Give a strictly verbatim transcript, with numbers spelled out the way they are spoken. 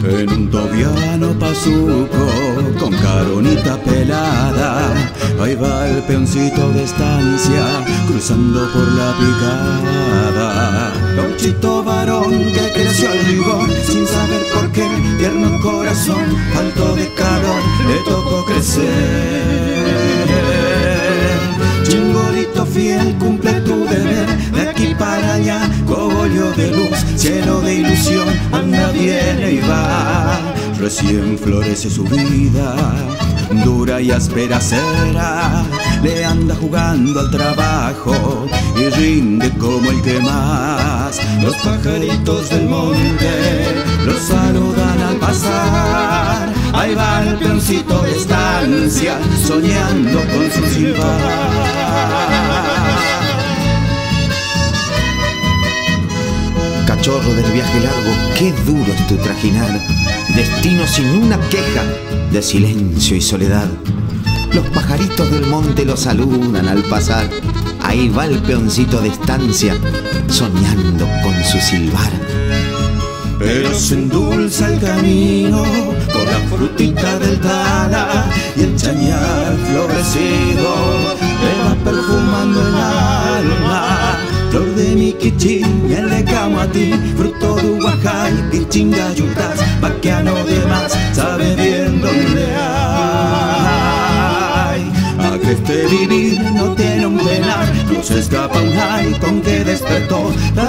En un tobiano pasuco con caronita pelada, ahí va el peoncito de estancia cruzando por la picada. Gauchito varón que creció al rigor sin saber por qué, tierno corazón, falto de calor, le tocó crecer. Chingolito fiel, cumple tu deber, de aquí para allá, cogollo de luz, cielo de ilusión, anda, viene y va. Recién florece su vida, dura y áspera será, le anda jugando al trabajo y rinde como el que más. Los pajaritos del monte los saludan al pasar, ahí va el peoncito de estancia soñando con su silbar. Cachorro del viaje largo, qué duro es tu trajinar, destino sin una queja, de silencio y soledad. Los pajaritos del monte lo saludan al pasar, ahí va el peoncito de estancia soñando con su silbar. Pero se endulza el camino por la frutita del tala y el chañar florecido le va perfumando el alma. Flor de mi quichí, miel de camati, fruto de Huajay, pichingayutas, vaquiano de más, sabe bien dónde hay. Agreste vivir, no tiene un penar, no se escapa un hay con que despertó la